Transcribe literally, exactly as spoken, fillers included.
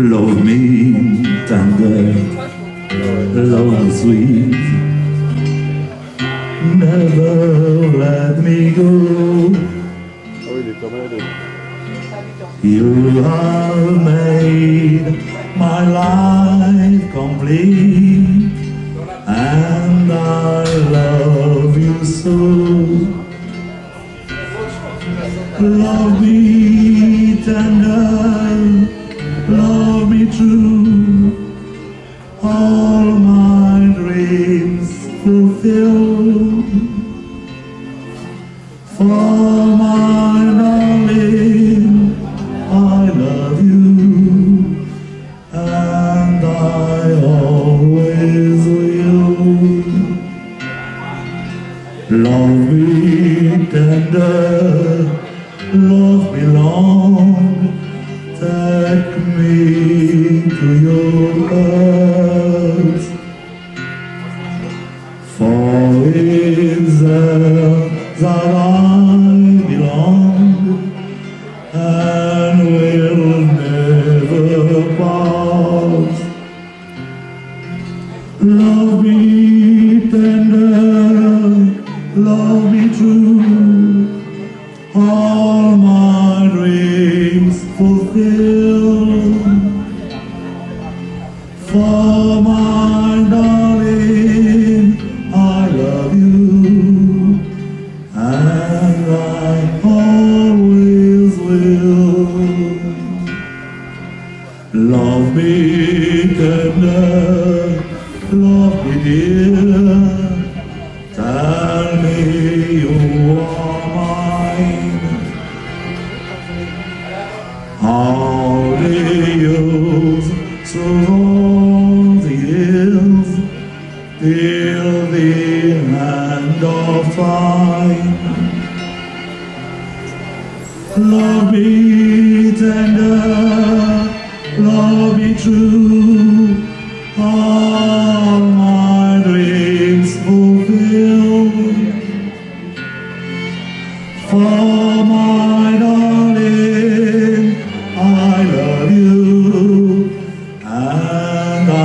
Love me tender, love me sweet, never let me go. You have made my life complete, and I love you so. Love me tender, love me true, all my dreams fulfill. For my darling, I love you, and I always will. Love me tender, love me long, take me to your earth. For it's there that I belong, and will never part. Love me tender, love me true, all my dreams fulfill. For my darling, I love you, and I always will. Love me tender, love me dear, tell me you are mine. All the years, through all the years, till the end of time. Love me tender, love me true, all my dreams fulfill. For my darling, I love you, and I